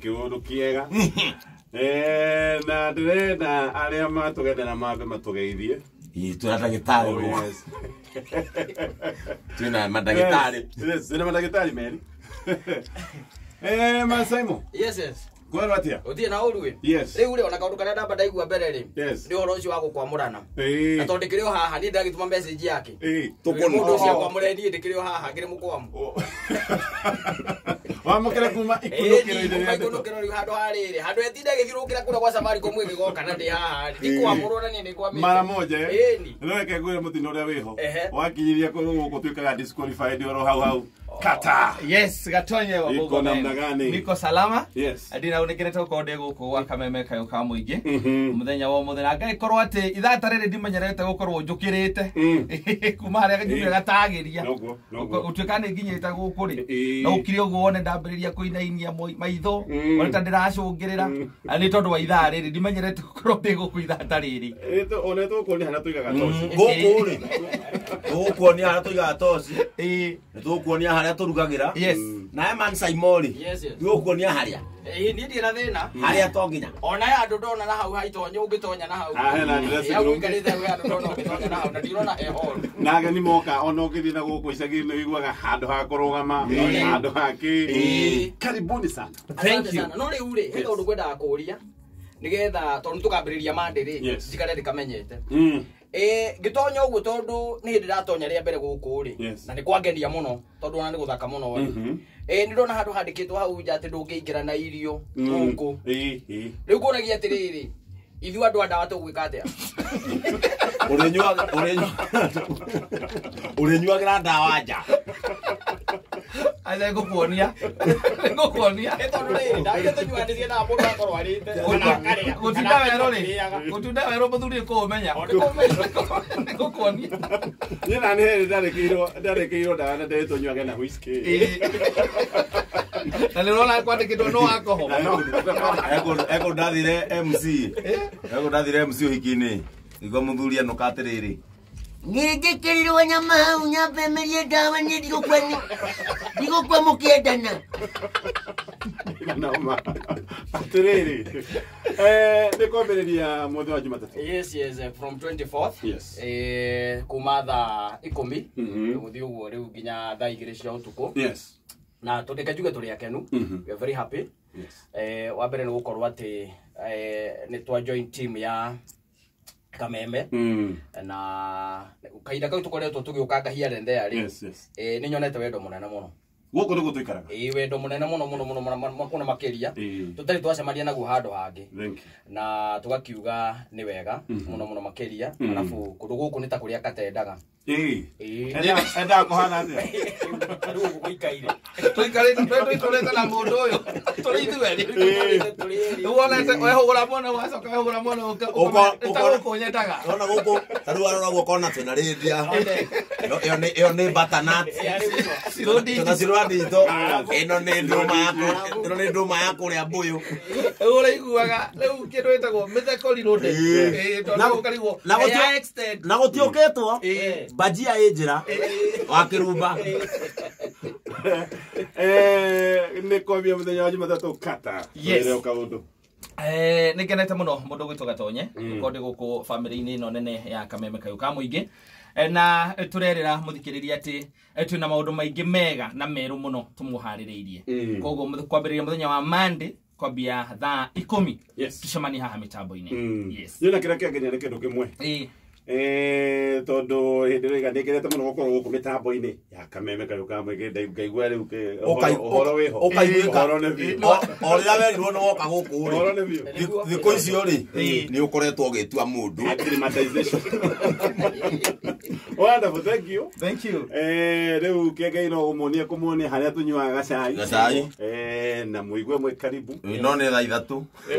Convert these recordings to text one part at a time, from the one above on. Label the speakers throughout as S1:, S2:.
S1: kiundu kiega na ndĩrenda arĩa matũgendera mambe matũgeithie
S2: tuna ndagĩtarĩ tuna mandagĩtarĩ
S1: tuna mandagĩtarĩ meri Masaimo.
S3: Yes, yes.
S1: Kwani atia?
S3: Utie na uruwe.
S1: Yes.
S3: Riu ule ona kaundu kana ndamba ndaigua mbere ri.
S1: Yes.
S3: Ni horo ucio wa gukwamurana.
S1: Na
S3: tondikire haha ni ndagituma message yake.
S1: Tukoni
S3: mundu ucio kwamure ni ndikire haha ngire mukwamu.
S1: Wamukire kuma ikunukiro ire.
S3: Ikunukiro ri handu hariri. Handu etinda githirukira kura kwa Safaricom igigoka na ndi haha. Ndikwamurana ni ndikwamire.
S1: Mara moja no reke ngwire mutino uria wiho. Wakinyiria guku tuikaga disqualified oro hau. Kata.
S4: Yes, gatonye wa
S1: Iko namna gani?
S4: Niko salama.
S1: Yes.
S4: Adina unekerete ukode guku wa Kameme kayo ka muingi. Muthenya wa muthenya ngai korwo ati ithata riri ndimenyerete gukorwo njukirite. Kuma haria ganyumire gatagiria. Utuikane nginyite guku ri. Na ukiri uguo wone ndambiriria kuinainia maitho. Wone ta ndiracungirira. Ani tondu wa ithaa riri ndimenyerete gukorwo ndi guku ithata riri.
S1: One tukuoni hana tuigaga toci.
S2: Guku ri. Tukuoni hana tuigaga toci. Tukuoni haria turugagira.
S4: Yes.
S2: Na man Saimori.
S3: Yes, yes.
S2: Tukuoni haria.
S3: Ni ndira thina.
S2: Haria tonginya.
S3: Ona ya andu ndona na hau haitonye ungitonya na hau.
S1: Na ndressing room.
S3: Ukarite we andu ndona ungitonya na hau na ndirona he hall.
S1: Naga ni moka ona ugithi na guku icagi-ini wiguaga handu ha kurugama, handu haki. Karibuni sana.
S3: Thank you. No riu ri he kaundu ngwendaga kuria. Nigetha tondu tukambiriria mande ri njikare ndikamenyete. Gitonya uguo tondu ni hindi ndatonya ria mbere guku ri na ni kwangenia muno tondu ona ni guthaka muno ri ndona handu handikitwo hau nja ati ndungiingira na irio guku riu kunagia atiriri ithu andu anda watugwika atia
S2: urenyuagira ndawa nja
S4: Ale gukuonia. Gukuonia.
S3: Tondu riri ndagitunyuanirie na mundu akorwarite
S4: gutinda wero ri gutinda wero muthuri kumenya gukuonia
S1: ni na ni ndarekeirwo ndawa na ndetonyuage na whisky
S4: na nirona kwandikitwo no alcohol
S2: ego ndathire MC uhiki-ini igo muthuri anukatiriri
S5: Nigikirwa nyama hau nyapemerie dawa ndigukwa mukiendana.
S1: Nauma. Atiriri. Nikwambiriria mwezi wa Jumatatu.
S3: Yes, from 24th.
S1: Yes.
S3: Kuma thaa 10 guthi uguo riu nginya thaa 2 cia utuku.
S1: Yes.
S3: Na tutikajuge turi akenu. We are very happy.
S1: Yes.
S3: Wa mbere ni gukorwo ati ni twa join team ya Kameme na kaida kau tukoretwo tugiukanga here and there ri ni nyonete wendo munene muno
S1: guku niguo tuikaraga
S3: wendo munene muno makiria tutari twacemania naguo handu hangi na tugakiuga ni wega muno makiria alafu kundu guku ni ta kuria katendaga
S1: enda kuhana atia
S3: rugu guikaire
S4: tuikarite na mundu uyu turi ithueri wonete wehugura muno wacoka wehugura muno ukagukunyetaga
S2: ona guku taru arora guko na tena rindia iyo ni butternut tuna sirwadito ino ni nduma yako ria mbuyu
S4: ura iguaga riu kindu itagwo mithekori runde tondu ukarigwo
S2: na gutiuketwo bajia ejira wa kirumba
S1: ni kwambia muthenya wa Jumatatu kata
S4: yes
S1: kaundu
S4: nikenete muno mundu gwitwo Gatonye kondi guku family-ini ino nene ya Kameme kayo ka muingi na turerera muthikiriria ati twina maundu maingi mega na meru muno tumuhaririirie koguo kwambiriria muthenya wa Monday kwambia thaa 10 tucemani haha mitambo-ini
S1: yes yona kira kiangenia ni kindu kimwe tondu hindi riga nigerete muno gukorwo guku mitambo-ini ya Kameme kayo ka muingi ngaigua riu uhoro wiho
S2: uhoro ne vi oria werirwo no woka guku
S1: uhoro ne vi
S2: thiko icio ri ni ukoretwo gitua mundu
S1: acclimatization wonderful thank you riu kenge ino umunie kumuonia haria tunyuaga gacai na muigue mwe karibu
S2: no ni thaa 3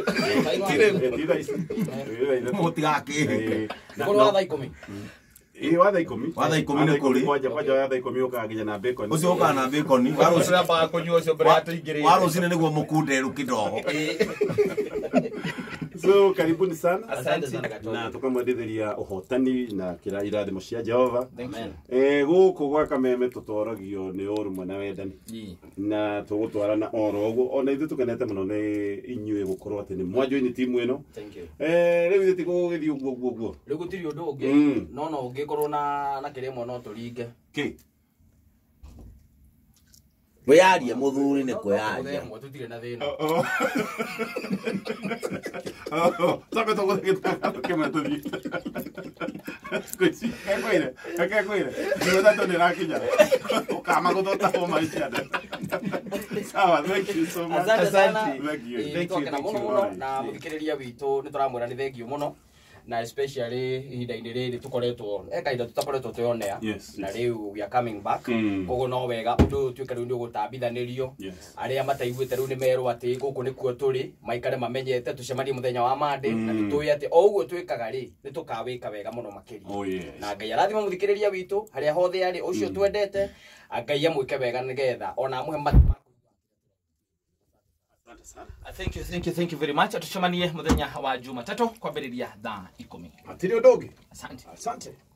S2: mutigaki
S3: wa thaa 10
S1: wa thaa 10
S2: watha 10 ni kuri
S1: kwanja wa thaa 10 ukaga nginya na bacon
S2: ucio ukaga na bacon
S4: warucira ba kunyua cio mbere atuingire
S2: warucine niguo mukunderu kidogo
S1: So karibuni sana.
S3: Asante sana Gatonya.
S1: Na tukamwendithĩria ũhotani na kĩra irathimo cia Jehova.
S3: Amen.
S1: Gũkũ gwa Kameme tũtoragio nĩ ũrũmwe na wendani. Na tũgũtwarana oro ũguo ona ithuĩ tũkenete mũno nĩ inyuĩ gũkorwo atĩ nĩ mwanjoini timu ĩno.
S3: Thank you.
S1: Rĩu ithuĩ tigũgĩthiĩ ũguo.
S3: Rĩu gũtirĩ ũndũ ũngĩ no ũngĩkorwo na kĩrĩmwe no tũringe.
S2: Kweyaria muthuri ni kweyaria.
S3: Tutirĩ na thĩna.
S1: Sabe tô gostando que me tô dito. Escuti, é coisa. Não dá tão neraquinha. O camago do tá bom mais já. Sawa, thank you so much.
S3: Asante.
S1: Thank you.
S3: Thank you. Na mũthikĩrĩria witũ nĩ tũramwĩra nĩ thengiũ mũno. Na especially ihinda-inĩ rĩrĩ tũkoretwo kahinda tũtakoretwo twĩonea na rĩu we are coming back koguo no wega ũndũ ũtuĩke rĩu nĩ ũgũtambithanĩrio arĩa mataiguĩte rĩu nĩ merwo atĩ gũkũ nĩkuo tũrĩ maikare mamenyete tũcemanie mũthenya wa Monday na nĩtũĩ atĩ o ũguo twĩkaga rĩ nĩ tũkawĩka wega mũno makĩria na Ngai arathima mũthikĩrĩria witũ harĩa hothe arĩ ũcio twendete Ngai amwĩke wega nĩgetha ona amũhe
S4: Thank you very much. Tucemanie muthenya wa Jumatatu kwambĩrĩria thaa 10.
S1: Atiri ũndũ ũngĩ.
S4: Asante.
S1: Asante.